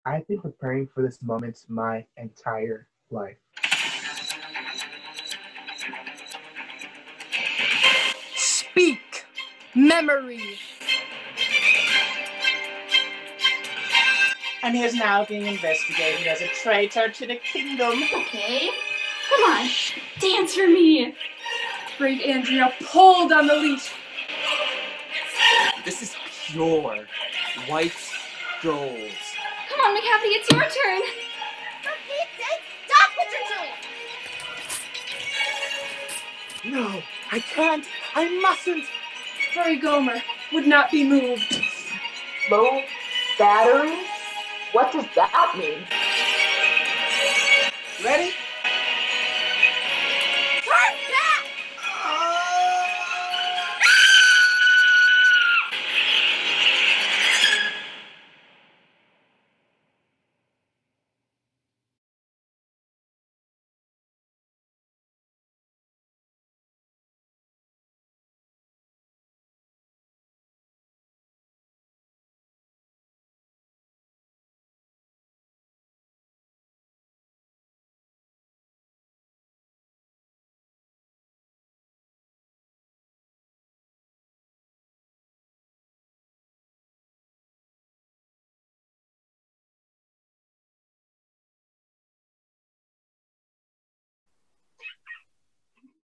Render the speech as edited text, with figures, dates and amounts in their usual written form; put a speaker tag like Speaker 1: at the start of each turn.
Speaker 1: I've been preparing for this moment my entire life.
Speaker 2: Speak, memory.
Speaker 3: And he is now being investigated as a traitor to the kingdom.
Speaker 4: Okay, come on, dance for me.
Speaker 2: Brave Andrea pulled on the leash.
Speaker 5: This is pure white gold.
Speaker 4: Come on, McCaffrey, it's your turn.
Speaker 6: For Pete's sake, stop what you're doing!
Speaker 5: No, I can't. I mustn't.
Speaker 2: Furry Gomer would not be moved.
Speaker 7: Low battery? What does that mean?
Speaker 3: Ready?